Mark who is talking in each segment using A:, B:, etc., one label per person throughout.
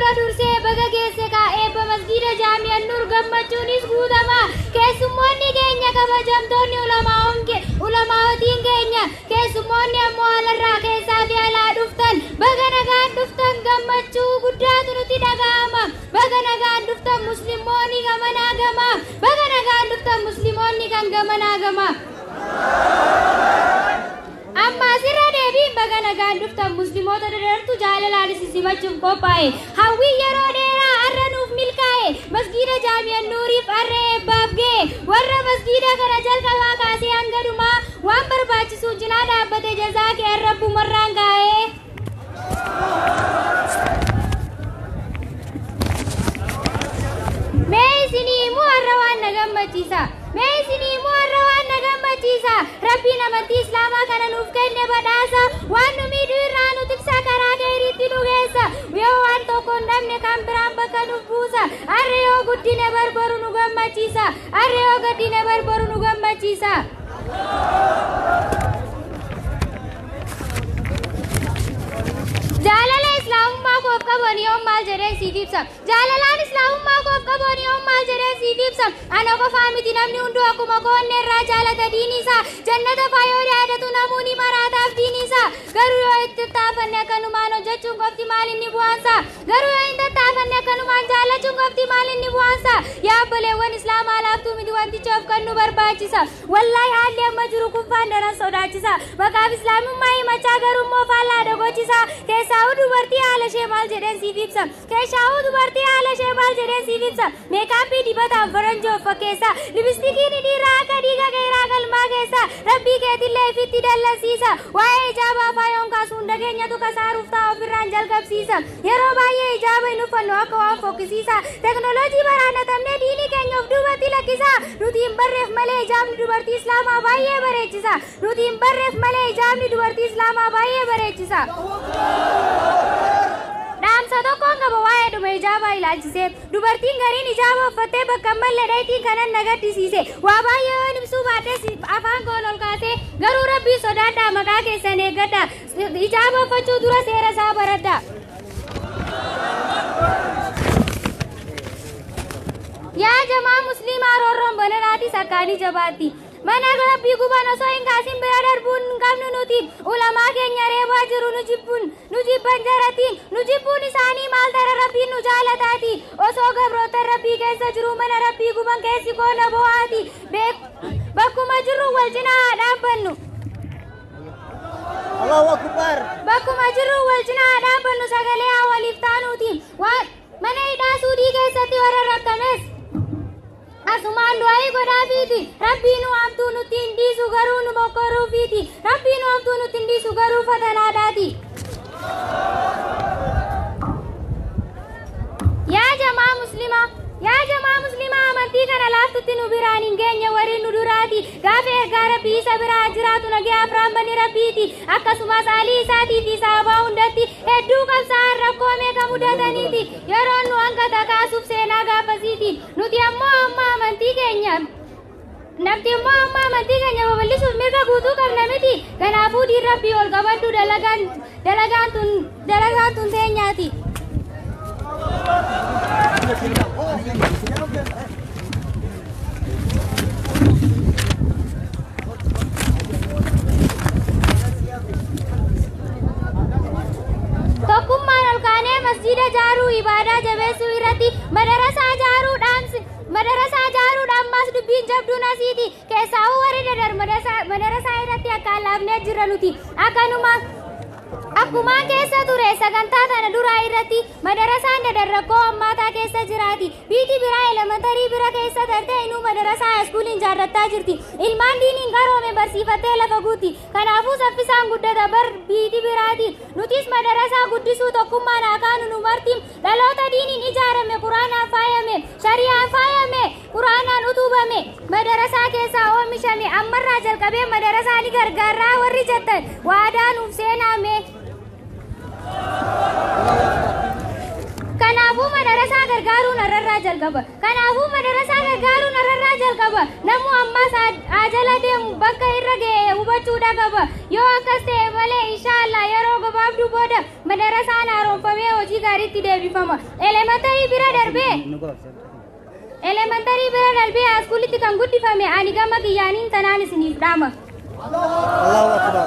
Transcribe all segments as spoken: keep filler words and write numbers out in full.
A: dura dursee baga geesse kaa'eebba masgiida jaami'an nur gammachuunis guutama keessummoonni keenya kabajamtoonni ulamaawotiin keenya keessummoonni ammoo alarraa keessaa fi alaa dhuftan baga nagaan dhuftan gammachuu guddaatu nutti dhaga'ama baga nagaan dhuftan musliimoonni gamanaa gama baga nagaan dhuftan musliimoonni kan gamanaa gama amma asirra deebiin baga nagaan dhuftan musliimoota dadartu jaalalaan simachuuf qophaa'e hawwii yeroo dheeraa har'a nuuf milkaa'e masgiida jaami'an nuuriif har'a eebbaaf ga'e warra masgiida kana jalqabaa kaasee hanga dhumaa waan barbaachisu cinaa dhaabbate jazaa kee rabbumarraan gaa'e. Mee isinii immoo har'a waan na gammachiisa. Mee isinii immoo har'a waan na gammachiisa. Rabbiin amantii Islaamaa kana nuuf kenne badhaasa. Waan nu miidhuu irraa nu tiksa karaa gaariitti nu geessa. Yoo waan tokko hin dhabne kan biraan bakka nuuf buusa. Har'a yoo guddine barbaru nu gammachiisa. Har'a yoo gaddine barbaru nu gammachiisa. Jaalala Islaamummaa koof qaboon yoom maal jedheen siif ibsa. Jaalalaan Islaamummaa koof qaboon yoom maal jedheen siif ibsa. Ana qofaa miti namni hunduu akkuma koonne irraa jaalata diini isaa. Jannata faayoo yaadatu namuuni maraataaf diini isaa. Garuu yoo itti tattaaffanne akkanumaan hojjechuun qofti maal inni bu'aansa. Garuu yoo hin tattaaffanne akkanumaan jaalachuun qofti maal inni bu'aansa. Yaa obboleewwan Islaamaa laaftuu miti wanticha of kan nu barbaachisa. Wallaahi haalli amma jiru kun faan daran sodaachisa. Maqaaf Islaamummaa himachaa garuu immoo faallaa dagochisa. Keessaa'uu dubartii haala ishee maal jedheen siif ibsa. Keessaa'uu dubartii haala ishee maal jedheen siif ibsa. Meekaappii dibataan faranjii of fakkeessa. Libistikiin dhiiraa akka dhiiga qeeraa galmaa keessa. Rabbii keetillee ifitti dallansiisa. Waa'ee ijaabaa faayoon kaasuun dhageenyatu kasaaruuf ta'a ofirraan jalqabsiisa. Yeroo baay'ee ijaaba hin uffannu akka waan fokkisiisa. Teknooloojii baraannatamnee diinii keenya of duubatti lakkisa. Nuti hin barreef malee ijaabni dubartii Islaamaa baay'ee bareechisa. Nuti hin barreef malee ijaabni dubartii Islaamaa baay'ee bareechisa. Dhaamsa tokkoon qaba waa'ee dhuma ijaabaa ilaalchisee dubartiin gariin ijaaba uffattee bakka malee dhayitiin kanan na gaddisiise waa baay'ee waan ibsuu baadhee afaan koon ol kaasee garuu rabbii sodaadhaa maqaa keessan eeggadha ijaaba uffachuu dura seera isaa baradha. Yaa jamaa musliimaa roorroon bananaatis akkaanii jabaatti. Mana rabbii guban osoo hin kaasin bira darbuun hin qabnu nuti ulamaa keenya reebaa jiru nu jibbuun nu jibban jaratiin nu jibbuun isaanii maal tara rabbiin nu jaalataati osoo gabroota rabbii keessa jiru mana rabbii guban keessi koona bo'aati bakkuma jirru wal cinaa dhaabbannu.
B: Allahu Akbar.
A: Bakkuma jirru wal cinaa dhaabbannu sagalee haa waliif taanuutiin waan mana hidhaa suudii keessatti warra rakkames. Asumaan du'aayi godhaafiiti rabbiin nu hamtuu nutti hin dhiisu garuu nu mokkoruufiiti rabbiin nu hamtuu nutti hin dhiisu garuu fatanaadhaati. Yaa jamaa muslimaa yaa jamaa muslimaa amantii kana laaftutti nu biraan hin geenye wariin nu duraati gaafa ergaa rabbii isa biraa jiraatu nagee afraan bani rabbiiti akkasumas aalii isaatii fi saabaa hundatti hedduu qabsaa'an rakkoo meeqa mudataniiti yeroo nu hanga kaasuuf seenaa gaafasiiti nuti ammoo amma amantii keenya namti ammoo amma amantii keenya babal'isuuf mirga guutuu qabna miti kanaafuu diin rabbii ol qabaddu dalagaan dalagaan tun dalagaan tun teenyaati. Tokkummaan ol kaanee masjiida ijaaruu ibaadaa jabeessuu irratti madarasaa ijaaruudhaan madarasaa ijaaruudhaan maas dubbiin jabduun asiiti keessaa'uu warri dadar madarasaa irratti akka laafnee jira nuti akkanuma akkumaan keessa ture sagantaa tana duraa irratti madarasaan dadarrakkoo ammaataa keessa jiraati biiti biraa elementarii bira keessa tarte inuu madarasaa iskuuliin jaarrattaa jirti ilmaan diiniin qaroome barsiifattee lafa guutti kanaafuu saffisaan guddata bar biiti biraati nutis madarasaa guddisuu tokkummaan akaanu nu marti dhaloota diiniin ijaarame quraanaan faayame shari'aan faayame quraanaan utubame madarasaa keessaa oomishame ammarraa jalqabee madarasaa ni gargaarraa warri jettan waadaa nuuf seenaame. Kanaafuu madarasaa gargaaruu narraa jalqaba. Kanaafuu madarasaa gargaaruu narraa jalqaba. Namuu ammas ajala deemu bakka irra ga'e hubachuudha qaba. Yoo akkas ta'e malee inshaallah yeroo gabaabduu booda madarasaan haaromfamee hojii gaariitti deebifama. Elementarii bira darbee elementarii bira darbee askuulitti kan guddifame ani gama kiyyaaniin tanaan isiniif dhaama.
B: Allahu Akbar.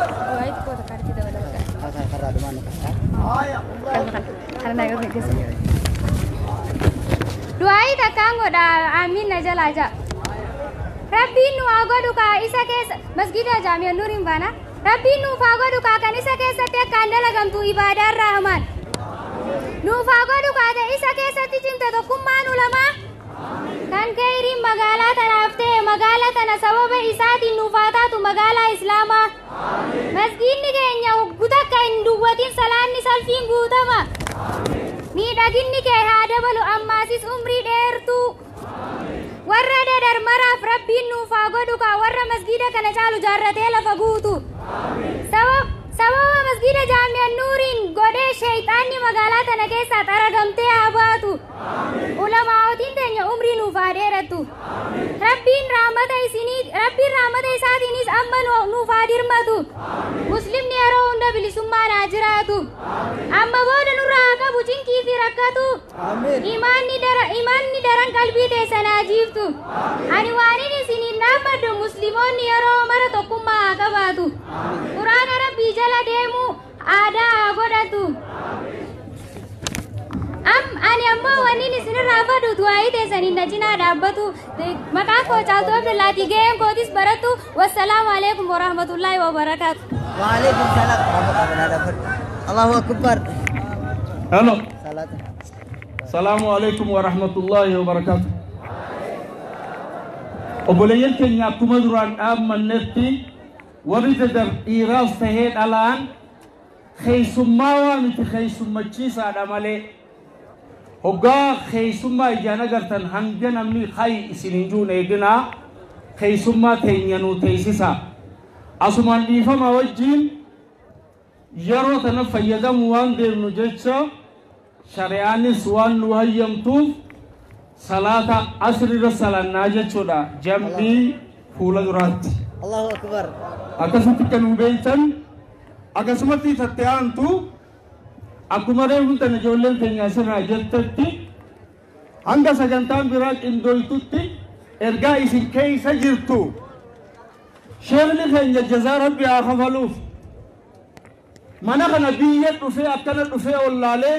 A: Du'aayi takkaan godha amiin na jalaa jaa. Rabbiin nu haa godhu kaa isa keessa masgida jaami'a nuuriin baana. Rabbiin nuuf haa godhu kaa kan isa keessatti akkaan dalagamtu ibaadaan raahamaan. Nuuf haa godhu kaa ta'e isa keessatti cimte tokkummaan ulamaa. Kan keeriin magaalaa tanaaf ta'e magaalaa tana sababa isaatiin nuuf haa taatu magaalaa islaamaa. Masgiidni keenya gutakka hin duwwatin salaanni salfiin guutama. Miidhaginni kee haa dabalu ammaasis umrii dheertuu. Warra dadarmaraaf rabbiin nuuf haa godhu kaa warra masgiida kana caalu jaarratee lafa guutu. Sababa masgiida jaami'a nuuriin godhee sheeyxaanni magaalaa tana keessaa xaragamtee haa baatu. Ulamaawotiin teenya umrii nuuf haa dheerattu. Rabbiin rahmata isinii rabbiin rahmata isaatiinis amma nuuf haa dirmatu. Muslimni yeroo hunda bilisummaan haa jiraatu. Amma booda nurraa haa qabu cinkii fi rakkatu. Imaanni dara imaanni daran qalbii teessan haa jiiftu. Ani waanin isiniin dhaabbadhu musliimoonni yeroo mara tokkummaa haa qabaatu. Quraana rabbii jala deemu aadaa haa godhatu. Am ani ammoo wannin isinirraa fadhu du'aayii teessaniin na cinaa dhaabbatu. Maqaan koo Caaltuu Abdullaatii ga'een kootis baratu. Wassalaamu alaikum warahmatullaahi wabarakaatu.
B: Waalaikum salam. Allahu Akbar.
C: Halo. Assalamu alaikum warahmatullaahi wabarakaatu. Obboleeyyan keenya akkuma duraan dhaabmannetti warri dadar dhiiraas tahee dhalaan keessummaa waa miti keessummachiisaadha malee. Hoggaa keessummaa ijaan agartan hanga namni hay isin hin juune eeginaa keessummaa teenya nuu teessisa. Asumaan dhiifama wajjin yeroo tana fayyadamu waan deemnu jecha shari'aanis waan nu hayyamtuuf salaata asriirra salaannaa jechuudha jambii fuula duraatti.
B: Allahu Akbar.
C: Akkasitti kan nu beektan akkasumatti tattee aantu akkuma reefu tan ijoolleen keenya asirraa jettatti hanga sagantaan biraa qindooytutti ergaa isin keessa jirtu sheekni keenya jazaa rabbi haa kafaluuf mana kana biyya dhufee akkana dhufee ollaalee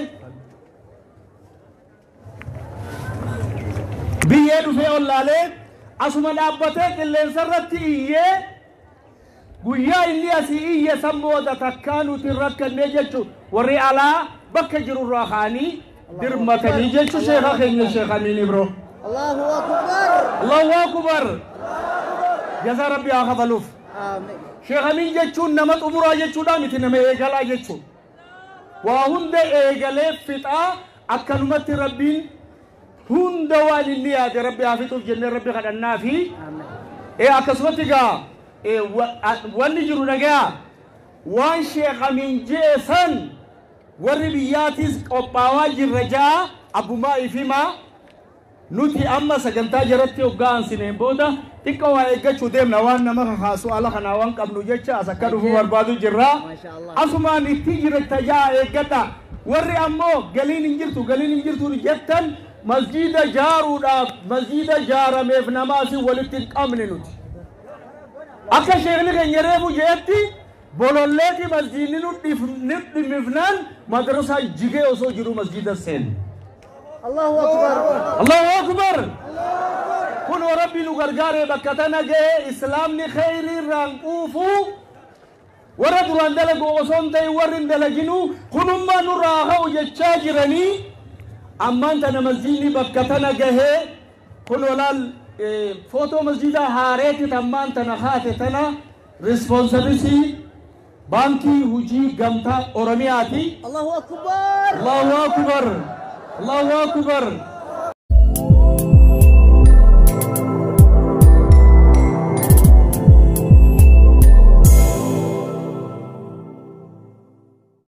C: biyya dhufee ollaalee asuma dhaabbatee qilleensarratti iyyee guyyaa inni asii iyye san booda takkaa nuti rakkannee jechuun warri alaa bakka jirurraa kaanii dirmatanii jechuun sheekha keenya sheekha Amiin Ibro.
B: Allahu Akbar.
C: Allahu Akbar. Jazaa rabbi haa kafaluuf. Sheekha Amiin jechuun nama xumuraa jechuudha miti nama eegalaa jechuun. Waa hunda eegalee fixaa akkanumatti rabbiin hunda waan inni yaade rabbi haa fixuuf jennee rabbi kadhannaa fi akkasumatti gaa wanni jiru dhagaa waan Sheekh Amiin jeesan warri biyyaatis qophaawaa jirra jaa abbumaa ifimaa nuti amma sagantaa jaratti hoggaan sineen booda xiqqoo waa eeggachuu deemna waan nama kakaasu ala kanaa waan qabnu jecha as akka dhufuu barbaadu jirra asumaan itti jirta jaa eeggadha warri ammoo galiin hin jirtu galiin hin jirtu jettan masjida jaaruudhaaf masjida jaarameef namaasi walitti hin qabne nuti akka sheekni keenya reefu jeetti bololleeti masjidni nu dhimifnaan madrasaa jigee osoo jiru masjida seen.
B: Allahu Akbar.
C: Allahu Akbar. Kun rabbi nu gargaare bakka tana ga'e islaamni khayrii irraan quufu warra duraan dalagu osoo hin ta'in warri hin dalaginu kunummaa nurraa ha'u jechaa jiranii ammaan tana masjidni bakka tana gahee kun walaal foto masjida haareeti tammaan tana haate tana responsibility banki hujii gamtaa oromiyaati.
B: Allahu Akbar.
C: Allahu Akbar. Allahu Akbar.